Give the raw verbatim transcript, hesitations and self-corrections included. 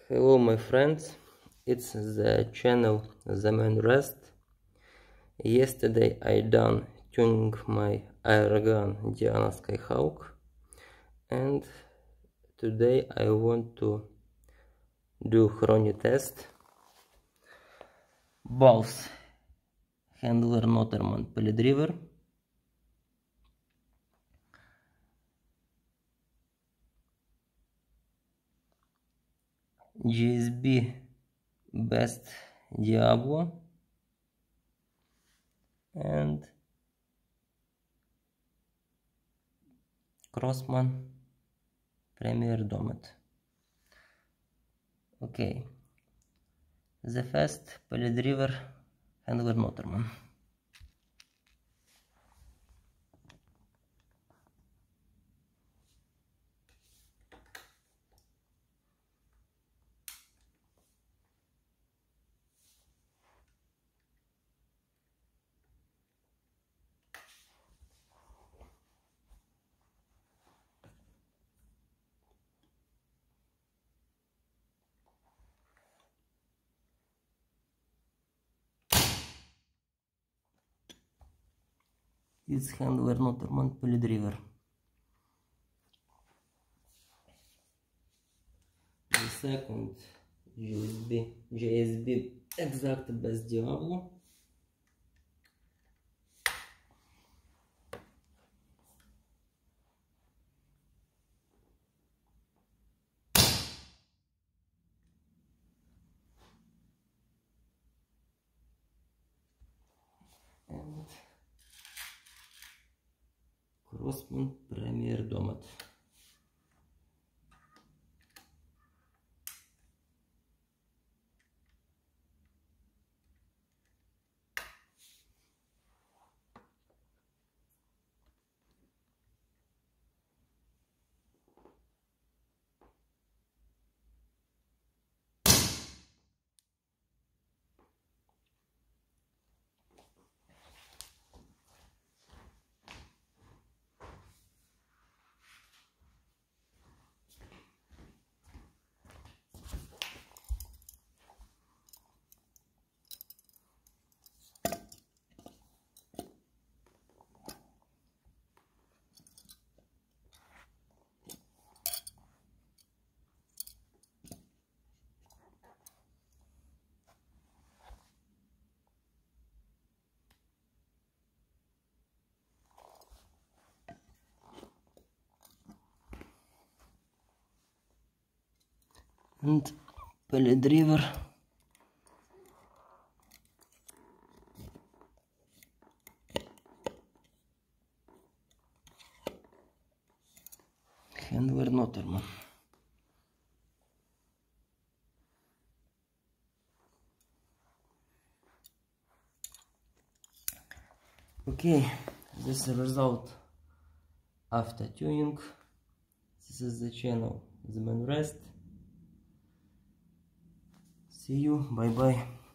Hello my friends, it's the channel The.men Rest. Yesterday I done tuning my airgun Diana Skyhawk, and today I want to do chrony test. Both handler Noterman pellet driver, G S B Best Diablo, and Crossman Premier Domet. Okay, the first pellet driver handler Noterman. It's handler Noterman pellet driver. The second G S B G S B exact Best Diablo. And Crossman Premier Domet. And pellet driver handler Noterman. Okay, this is the result after tuning. This is the channel The.men Rest. See you, bye bye.